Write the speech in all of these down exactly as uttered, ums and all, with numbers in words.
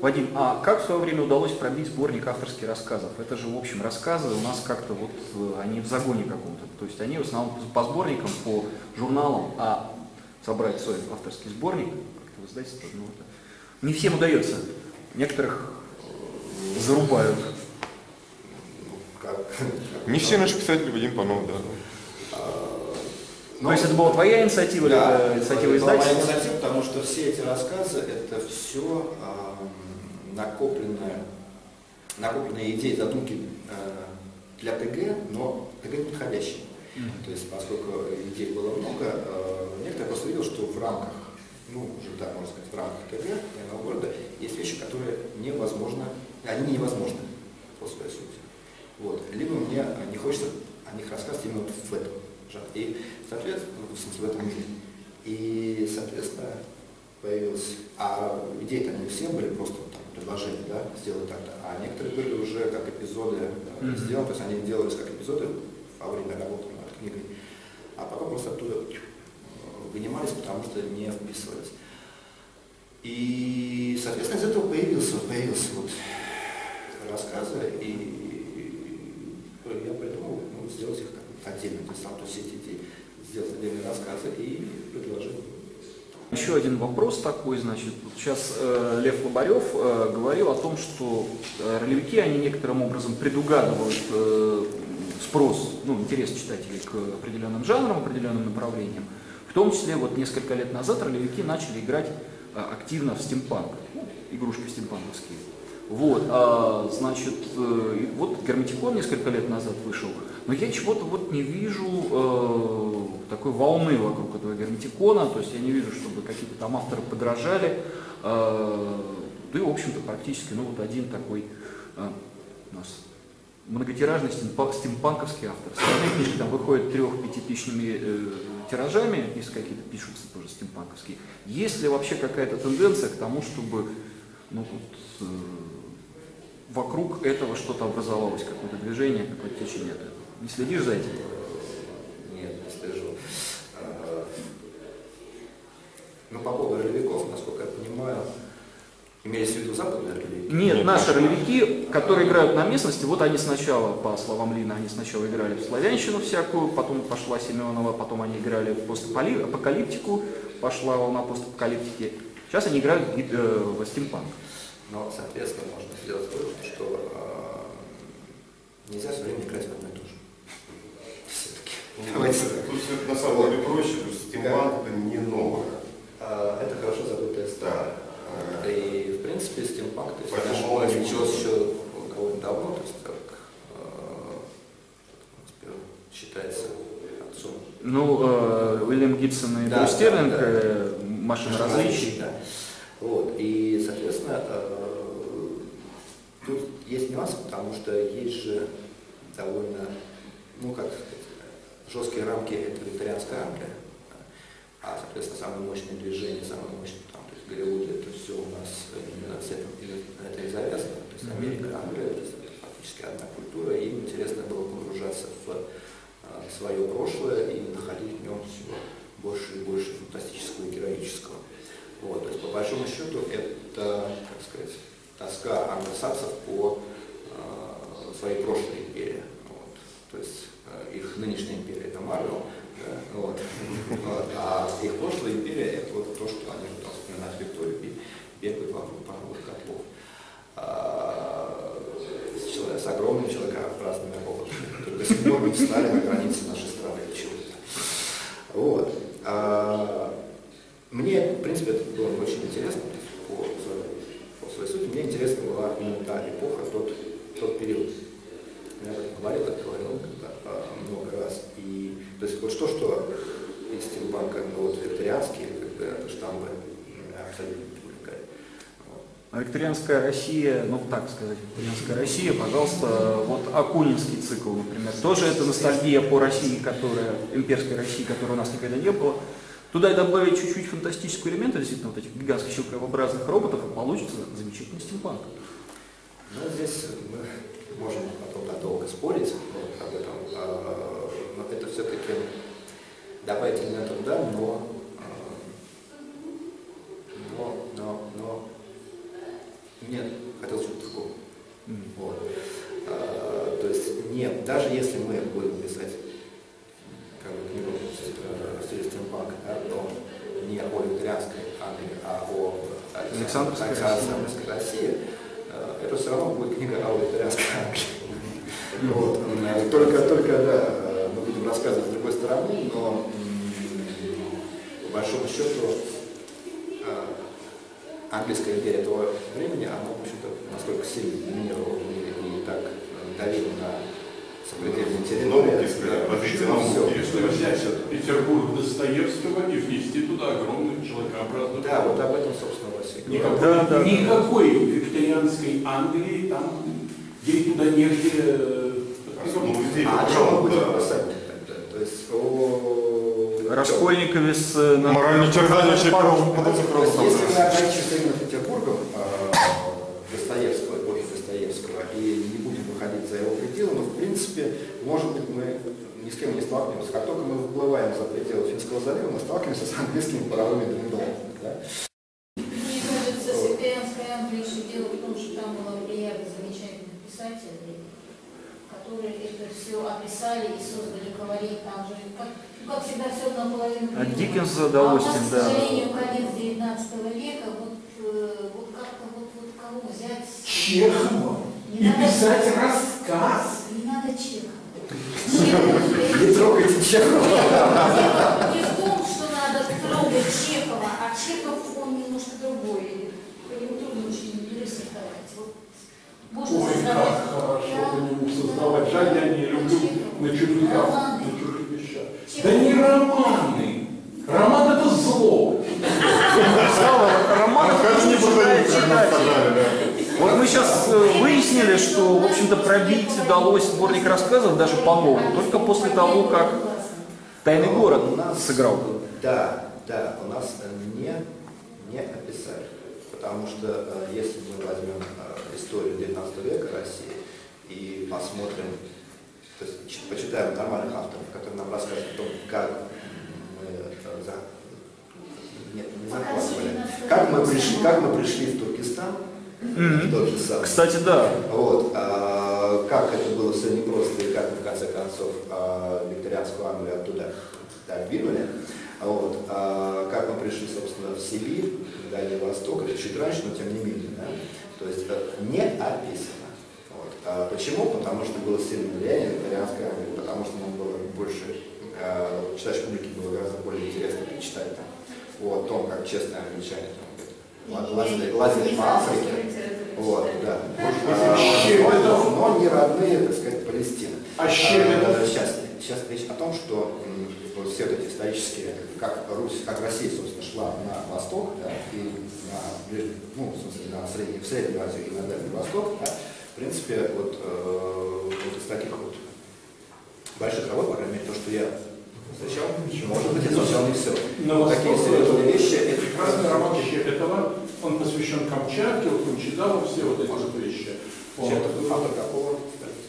Вадим, а как в свое время удалось пробить сборник авторских рассказов? Это же, в общем, рассказы у нас как-то вот, они в загоне каком-то. То есть они в основном по сборникам, по журналам, а собрать свой авторский сборник, как-то в издательство, ну, это не всем удается. Некоторых зарубают. Не все наши писатели, Вадим Панов, да. Но если это была твоя инициатива, да, или инициатива это издательства? моя инициатива, потому что все эти рассказы, это все э, накопленные, накопленные идеи, задумки э, для ТГ, но ТГ неподходящие. Mm-hmm. То есть, поскольку идей было много, э, некоторые просто видел, что в рамках, ну, уже так можно сказать, в рамках ТГ, военного города, есть вещи, которые невозможно, они невозможны по своей сути. Вот. Либо мне не хочется о них рассказывать именно вот в этом. И, соответственно, в смысле, в этом мире. И, соответственно, появилась, а идеи-то они все были просто там предложения, да, сделать так-то, а некоторые были уже как эпизоды mm-hmm. сделаны, то есть они делались как эпизоды во время работы над книгой, а потом просто оттуда вынимались, потому что не вписывались. И, соответственно, из этого появился, появился вот рассказы, и я придумал, ну, сделать их отдельно, то есть там то все эти идеи, сделать отдельные рассказы и предложить. Еще один вопрос такой, значит, сейчас э, Лев Лобарев э, говорил о том, что э, ролевики, они некоторым образом предугадывают э, спрос, ну, интерес читателей к определенным жанрам, определенным направлениям. В том числе, вот несколько лет назад ролевики начали играть э, активно в стимпанк, ну, игрушки стимпанковские. Вот, а, значит, э, вот Герметикон несколько лет назад вышел, но я чего-то вот не вижу э, такой волны вокруг этого Герметикона, то есть я не вижу, чтобы какие-то там авторы подражали, э, да и, в общем-то, практически, ну, вот один такой э, у нас многотиражный стимпан, стимпанковский автор. Остальные книжки там выходят трех-пятитысячными э, тиражами, если какие-то пишутся тоже стимпанковские. Есть ли вообще какая-то тенденция к тому, чтобы, ну, вот, э, вокруг этого что-то образовалось, какое-то движение, какое-то течение от этого? Не следишь за этим? Нет, не слежу. Ну, по поводу ролевиков, насколько я понимаю, имелись в виду западные ролевики? Нет, наши ролевики, которые играют на местности, вот они сначала, по словам Лины, они сначала играли в славянщину всякую, потом пошла Семенова, потом они играли в постапокалиптику, пошла волна постапокалиптики. Сейчас они играют в стимпанк. Но, соответственно, можно сделать вывод, что э, нельзя все время играть в одно и то же. Все-таки. Тут на самом деле проще, потому что стимпанк это не новое. Это хорошо забытая стая. Да. И, в принципе, стимпанк, то есть наш молодежь началось еще довольно давно, то есть как э, считается отцом. Ну, э, Уильям Гибсон и да, Брюс Стерлинг, да, да. э, машина различий. Да. Вот. И, соответственно, э, тут есть нюансы, потому что есть же довольно, ну как сказать, жесткие рамки, это викторианская Англия, а, соответственно, самые мощные движения, самые мощные, там, то есть Голливуд, это все у нас именно с этим, это и завязано, то есть Америка, Англия, то есть это фактически одна культура, и им интересно было погружаться в а, свое прошлое и находить в нем все больше и больше фантастического и героического. Вот, то есть, по большому счету, это, как сказать, тоска англосаксов по э, своей прошлой империи. Вот. То есть, э, их нынешняя империя – это Марвел, да, вот. Вот, а их прошлая империя – это вот то, что они там вспоминают Викторию и бегают вокруг паровых котлов. А, с, человек, с огромными человекообразными роботами, которые до сих пор не встали на границе нашей страны почему-то. Вот. А, Мне, в принципе, это было очень интересно по своей, по своей сути. Мне интересна была именно та эпоха, тот, тот период. Я говорил, это говорил много раз. И, то есть вот что, что из стимпанка, ну, вот викторианские, как бы, это штампы абсолютно не привлекают. А викторианская Россия, ну так сказать, викторианская Россия, пожалуйста, вот Акунинский цикл, например, тоже это ностальгия по России, которая, имперской России, которой у нас никогда не было. Туда добавить чуть-чуть фантастического элемента, действительно, вот этих гигантских щелкообразных роботов, и получится замечательный стимпанк. Ну, здесь мы можем потом надолго спорить вот, об этом, а, но это все-таки добавить элементов, да, но, но, но, но нет, нет, даже если мы будем писать как бы, книгу в стиле стимпанка, да, то не о викторианской Англии, а о Александровской Александровской России, это все равно будет книга о викторианской Англии. Вот. Только, только, да, мы будем рассказывать с другой стороны, но по большому счету английская империя того времени, она, в общем-то, настолько сильно доминировала в мире и так давила на сопредельные территории. Если взять Петербург Достоевского и внести туда огромный человекообразный. Да, вот об этом, собственно, во всех. Никакой, да, да, никакой викторианской Англии, там, ей туда негде. А о чем мы будем писать тогда? То есть о... Раскольникове с... Моральное терзание вообще первого подойти То есть, если мы ограничимся именно Петербургом, Достоевского, эпохи Достоевского, и не будем выходить за его пределы, но, в принципе, может быть, мы ни с кем не сталкиваемся. Как только мы выплываем за пределы Финского залива, мы сталкиваемся с английскими паровыми доминовками. Да? Мне кажется, с викторианской Англией еще дело в том, что там была плеяда замечательных писателей, которые это все описали и создали колорит. Там же, как, как всегда, все наполовину. От Диккенса до Остин, да. А у нас, к сожалению, конец девятнадцатого века, вот, вот как-то вот, вот кого взять? Чехова. Не И надо, писать рассказ. не надо Чехова. Не трогайте Чехова. Дело не в том, что надо трогать Чехова, а Чехов, он немножко другой. По нему трудно очень рисовать. Вот можно Ой, создавать. как хорошо Да, по нему да, создавать. Жаль, я не люблю на чужих, Романы. на чужих вещах. Чехов. Да не романы. Роман это зло. Роман Как не читает, читать. сказали, Вот мы сейчас выяснили, что, в общем-то, пробить удалось сборник рассказов даже по-новому, только после того, как «Тайный город» У нас, сыграл. Да, да, у нас не, не описали. Потому что э, если мы возьмем э, историю девятнадцатого века России и посмотрим, то есть ч- почитаем нормальных авторов, которые нам расскажут о том, как мы э, за, нет, не захватывали, как мы пришли, как мы пришли в Туркестан, Мгм. тот же самый. Кстати, да. Вот, а, как это было все непросто и как мы в конце концов а, викторианскую Англию оттуда двинули. Вот, а, как мы пришли, собственно, в Сибирь, в Дальний Восток, это чуть раньше, но тем не менее. Да? То есть это не описано. Вот. А почему? Потому что было сильное влияние викторианской Англии, потому что нам было больше, а, читающей публике было гораздо более интересно почитать там, о том, как честные англичане там, лазили, лазили по Африке. Вот, да. А, но, но не родные, так сказать, Палестины. А с чем это? А, сейчас, сейчас речь о том, что м, вот все вот эти исторические, как Русь, как Россия, собственно, шла на восток, да, и на, ближ- ну, в смысле, на средний, в Среднюю Азию и на Дальний Восток, да, в принципе, вот, э, вот из таких вот больших работ, по крайней мере, то, что я встречал, может быть, изучал не все. Но Такие серьезные вещи, это прекрасный роман Щепетова, он посвящен Камчатке, вот он читал все вот эти вот вещи. Вот. Щепетов, автор какого?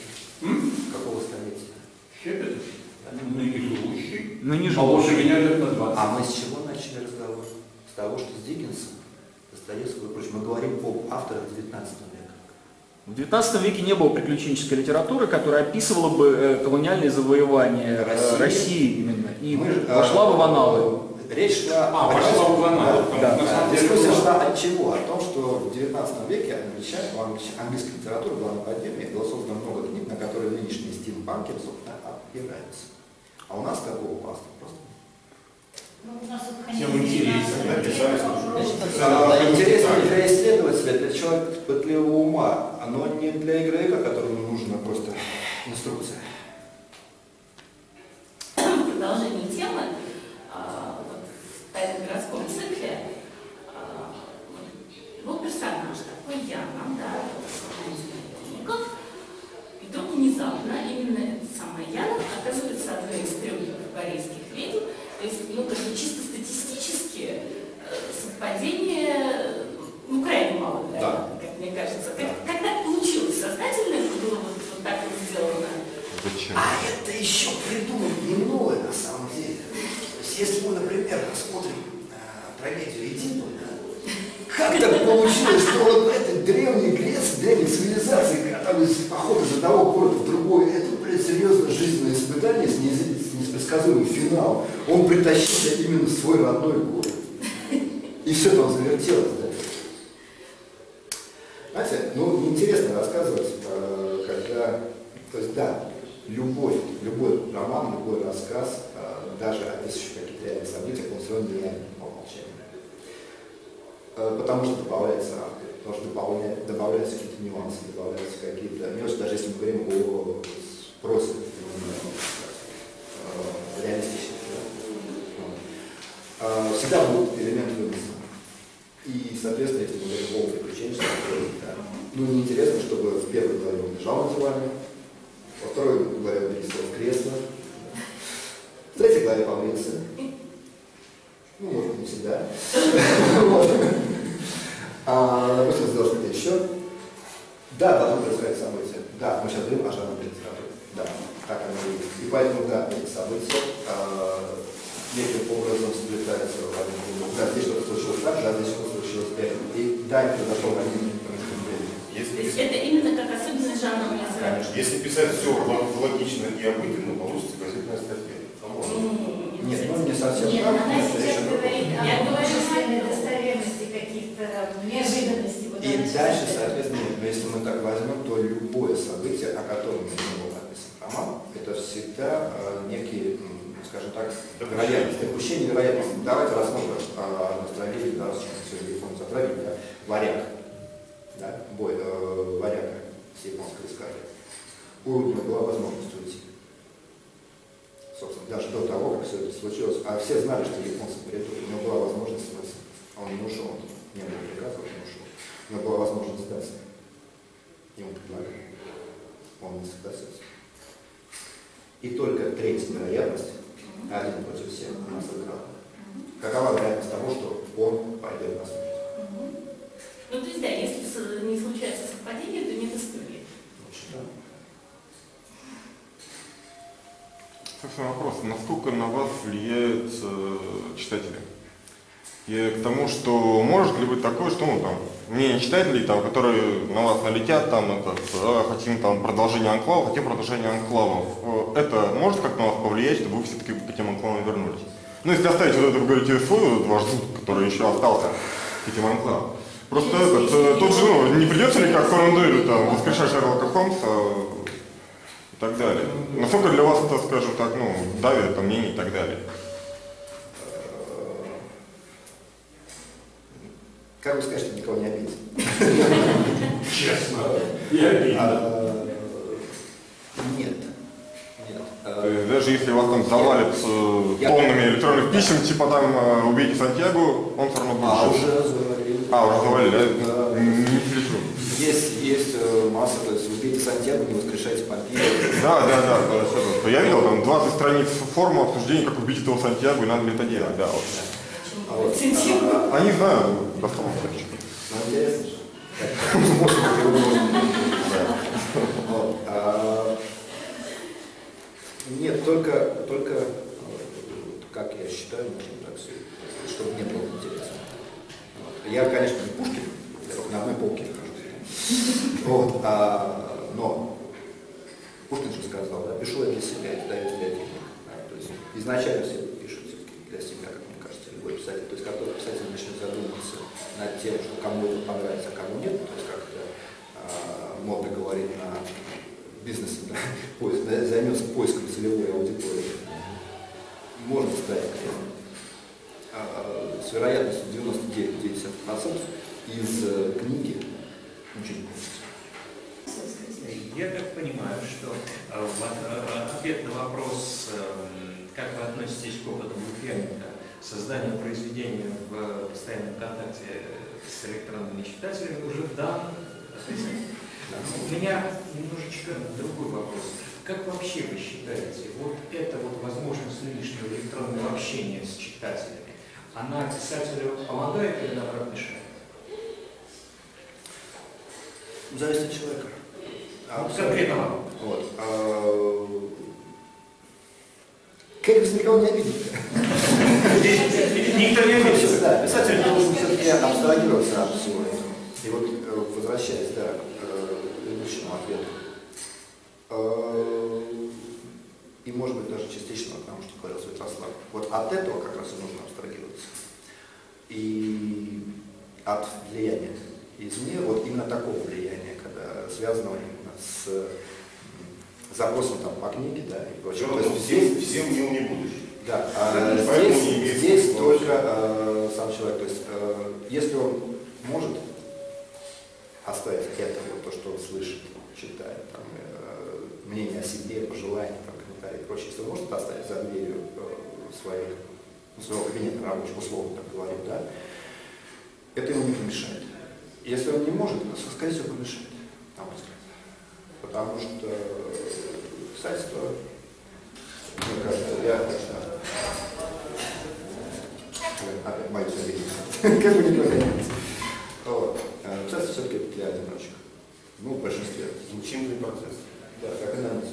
М? Какого столетия? Щепетов? Ныне живущий. Ныне Моложе живущий. меня лет на двадцать. А мы с чего начали разговор? С того, что с Диккенсом, Достоевского и прочим, мы говорим об авторах девятнадцатого века. В девятнадцатом веке не было приключенческой литературы, которая описывала бы э, колониальные завоевания э, России. России именно. И Мы же, вошла э, в Ивановы. Речь шла А, пошла в Иваново. Да, Там, да. на самом деле, Дискуссия была- шла от чего? О том, что в девятнадцатом веке англичане, у англич- английской литературы была на подъеме, было создано много книг, на которые нынешние стимпанки, собственно, опираются. А у нас такого паста просто. Ну, у нас вот, Тем конечно, интереснее. Написали, А, интересно для исследователя, для человека пытливого ума, но не для игрока, которому нужна просто инструкция. В продолжении темы, а, вот в «Тайном городском цикле» а, был персонаж такой Яна, да, наемников, и вдруг внезапно именно эта самая Яна оказывается одной из трех корейских ведьм. То есть, ну, как бы чисто статистически э, совпадение, ну, крайне мало, да, Да. как мне кажется. Как, как так получилось? Сознательно это было вот, вот так вот сделано? Зачем? А это еще придумать не новое на самом деле. То есть, если мы, например, рассмотрим э, трагедию Эдипа, да, как так получилось, что вот в этой древней Греции, древней цивилизации, когда там из похода из одного города в другой, это, серьезное жизненное испытание с, неиз... с непредсказуемым финалом, он притащился именно в свой родной город. И все там завертелось. Да? Знаете, ну, неинтересно рассказывать, когда... То есть, да, любой, любой роман, любой рассказ, даже описывающий какие-то реальные события, он все равно нереальный по умолчанию. Потому что добавляется автор, потому что добавляется, добавляются какие-то нюансы, добавляются какие-то мелочи, даже если мы говорим о спросе реалистичных. Да? Всегда будут элементы вымысла. И, соответственно, если мы говорим о приключенческом, да, ну, неинтересно, чтобы в первой главе он лежал на диване, во второй главе он пересел в кресло, в третьей главе побрился. Ну, может быть, не всегда. А, допустим, сделал что-то еще. Да, должны происходить события. Да, мы сейчас говорим о жанре литературы. Да, так оно и есть. И поэтому, да, эти события неким образом сплетаются в один другой. Да, здесь что-то случилось так, да, здесь что-то случилось так. И да, это произошло в один момент. То есть это именно как особенность жанра литературы. Конечно. Если писать все логично и обыденно, получится газетная статья. Нет, ну не совсем Нет, так. она сейчас говорит о Я говорю, достоверности достоверности каких-то неожиданностей. Вот И она дальше, сейчас- соответственно, нет, но если мы так возьмем, то любое событие, о котором не был написан роман, это всегда э, некие, м, скажем так, вероятности, допущение вероятности. Давайте рассмотрим э, на трагедии, да, сегодня японцы отравили, да, варяг, да, бой, э, варяга с японской эскадрой. У него была возможность уйти. Собственно, даже до того, как все это случилось, а все знали, что японцы придут, у него была возможность смыться. А он не ушел, не было приказа, он не ушел. У него была возможность сдаться. Ему предлагали. Он не согласился. И только третья вероятность, один против всех, она сыграла. Какова вероятность того, что он пойдет на смерть? Ну, то есть, да, если не случается совпадение, то нет истории. Лучше, да. Собственно, вопрос, насколько на вас влияют э, читатели? И к тому, что может ли быть такое, что ну, там, мнение читателей, там, которые на вас налетят, там, это, э, хотим там, продолжение анклава, хотим продолжение анклавов, э, это может как-то на вас повлиять, чтобы вы все-таки к этим анклавам вернулись? Ну, если оставить вот это, вы говорите, свой вот этот ваш зуб, который еще остался к этим анклавам. Просто этот, э, тут же, ну, не придется ли как Конан Дойлю там воскрешать Шерлока Холмса, и так далее. Насколько для вас это, скажем так, ну, давит это мнение и так далее? Как вы скажете, никого не обидеть? Честно. Я обидно. А, Нет. Нет. То А, есть даже если вас там завалят э, Я- тоннами электронных писем, типа там э, убейте Сантьяго, он все равно будет А, жить. уже завалили. А, уже завалили, Да. да? Не слежу. Есть, есть э, масса, то есть убейте Сантьяго, не воскрешайте Помпея. Да, да, да, да, да, да. Я видел там двадцать страниц формы обсуждения, как убить этого Сантьяго, и надо ли это делать, да. Вот. А вот, Сантьяго. а, А не знаю, доставал встречу. Ну, интересно же. Как способ его. Вот. А, Нет, только, только, э, как я считаю, нужно так все, чтобы не было интересно. Вот. Я, конечно, не Пушкин, я только на одной полке нахожусь. Вот, а, но Пушкин же сказал, да, пишу я для себя, издаю для денег. Да, то есть изначально все пишут все-таки для себя, как мне кажется, любой писатель. То есть как только писатель начнет задумываться над тем, что кому это понравится, а кому нет, то есть как это а, модно говорить на бизнесе, да, поиск, да, займется поиском целевой аудитории, можно ставить крест. А, с вероятностью девяносто девять целых девять десятых процента из э, книги ничего не получится. Я так понимаю, что э, в от- э, ответ на вопрос, э, как вы относитесь к опыту Букермика, созданию произведения в постоянном контакте с электронными читателями, уже дан. У меня немножечко другой вопрос. Как вообще вы считаете, вот эта вот возможность нынешнего электронного общения с читателями, она писателю помогает или наоборот мешает? Зависит от человека. Ну, конкретно вам. Вот. А, как без никого не обидеть? Никто не обидится. Да, писатель должен все-таки абстрагироваться от всего этого. И вот, э, возвращаясь, да, к э, предыдущему ответу. Э, Вот от этого как раз и нужно абстрагироваться. И от влияния извне, вот именно такого влияния, когда связанного именно с запросом там, по книге, да, и прочее. То есть всем, всем мил не будешь. Да, а здесь, здесь только э, сам человек. То есть, э, если он может оставить это, вот, то, что он слышит, читает, там, э, мнение о себе, пожелания, там, комментарии и прочее, если он может оставить за дверью э, своих, своего кабинета рабочего, условно так говорю, да, это ему не помешает. Если он не может, то, скорее всего, помешает, на мой взгляд. Потому что писательство, мне кажется, я точно опять боюсь обидеться, как бы не проходить. Вот. Писательство все-таки это для одиночек. Ну, в большинстве. Интимный процесс. Да, как и нам.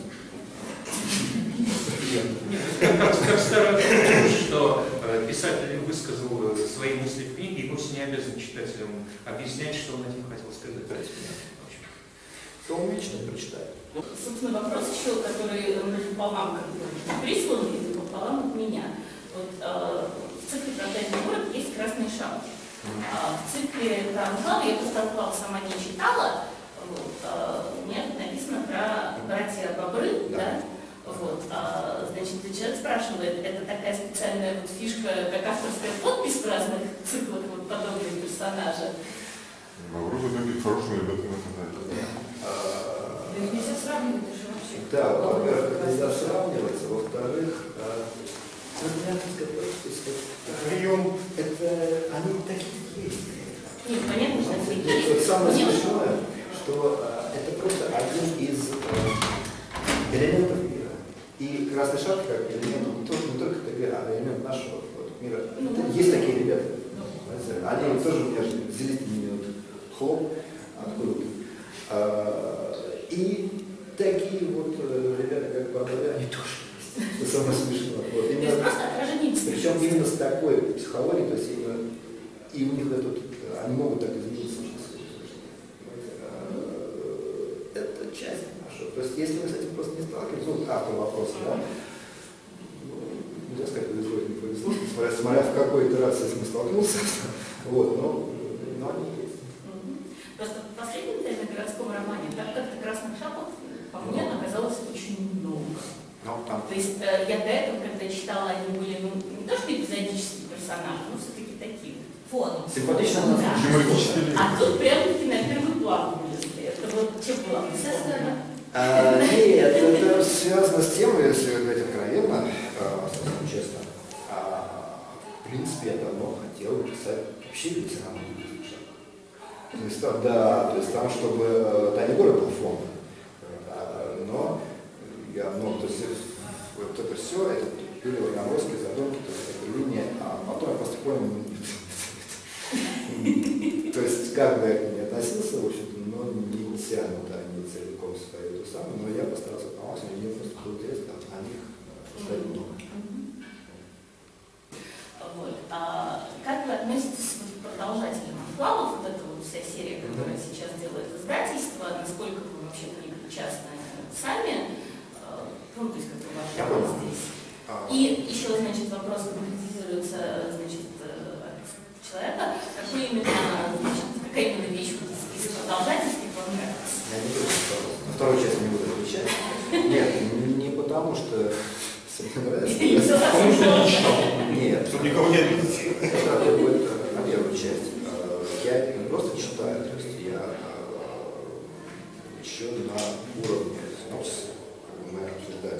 Как старый автор, что писатель высказал свои мысли в книге и вовсе не обязан читателям объяснять, что он этим хотел сказать. Кто умеет читать, прочитает. Собственно, вопрос еще, который пополам как бы прислан, и пополам от меня. Вот, э, в цикле про тайный город есть красные шапки. А в цикле про Анклав я просто Анклав сама не читала. Вот, а, у меня тут написано про братья Бобры, да? Да? Вот, а, значит, человек спрашивает, это такая специальная вот фишка, как авторская подпись в разных циклах вот, подобные персонажа. Бобры выглядят хорошими ребятами. Да их нельзя сравнивать, это же вообще. Да, во-первых, нельзя сравниваться, во-вторых, прием, это они такие есть. Нет, понятно, что это есть. Вот самое смешное, что а, это просто один из а, элементов мира. И красная шапка как элемент не только, не только ТГ, а элемент нашего вот, мира. Ну, есть такие ребята. Ну, они тоже у меня же взялись вот, хлоп откуда-то. А, и такие вот ребята, как Бобры, они тоже есть. Это самое смешное. Вот, именно, то есть просто отражение. причем именно с такой психологией, то есть именно, и у них это, они могут так измениться. Это часть нашего. То есть если мы с этим просто не сталкиваемся, ну, автор вопроса, да, ну, нельзя сказать, повезло или не повезло, смотря, смотря в какой итерации с этим столкнулся, вот, но, но они есть. Просто в последнем городском романе так как-то красных шапок, по мне, оказалось очень много. Ну, там. То есть э, я до этого, когда читала, они были, ну, не то что эпизодические персонажи, но все-таки такие фоном. Симпатично, да. Юмористические. А тут прям-таки на первый план вылезли. Это вот чем было? А, нет, это связано с тем, если говорить откровенно, а, честно, а, в принципе, я давно хотел писать вообще ветеранов. То есть там, да, то есть там, чтобы «Тайный город» был фон, а, но я, ну, то есть вот это все, это были варнавойские задумки, то есть это линия, а потом я просто понял, то есть как бы я к ним не относился, в общем-то, но не тянут они целиком свою эту самую, но я постарался по максимуму, мне просто было интересно о них сказать много. Вот. А как вы относитесь к продолжателям Анклавов, вот эта вот вся серия, которая сейчас делает издательство, насколько вы вообще к ней причастны сами, ну, то есть как вы ваши здесь. И еще, значит, вопрос конкретизируется, значит, от человека, какой именно, значит, какая именно вещь из продолжательских вам нравится? Я не буду, вторую часть не буду отвечать. Нет, не потому что мне нравится. Потому что не читал. Нет. Чтобы никого не обидеть. Это будет на первую часть. Я не просто читаю, то есть я еще на уровне синопсиса мы обсуждаем.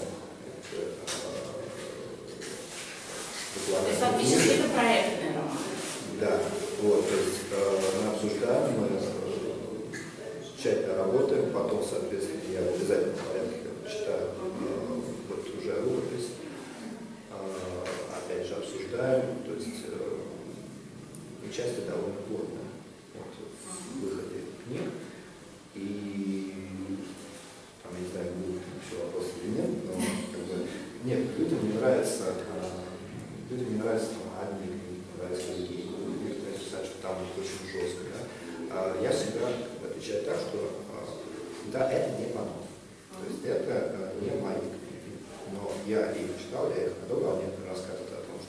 То есть фактически это проектный роман. Да, вот, то есть мы обсуждаем, мы тщательно работаем, потом, соответственно, я в обязательном порядке читаю вот уже рукопись, опять же обсуждаем, то есть участие довольно плотное вот, в выходе книг. И там, я не знаю, будут еще вопросы или нет, но как бы, нет, людям не нравится, людям не нравится там, одни книги, не нравятся другие, некоторые писать, что там очень жестко. Да? А я всегда отвечаю так, что да, это не мое. То есть это не мои книги. Но я их читал, я их надолго, мне рассказывают о том,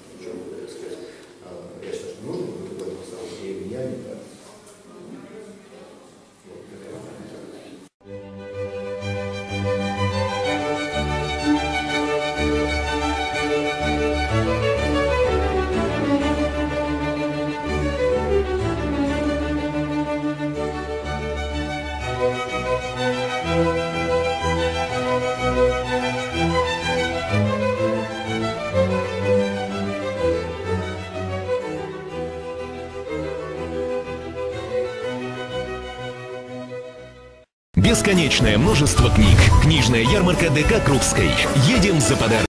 бесконечное множество книг. Книжная ярмарка ДК Крупской. Едем за подарком.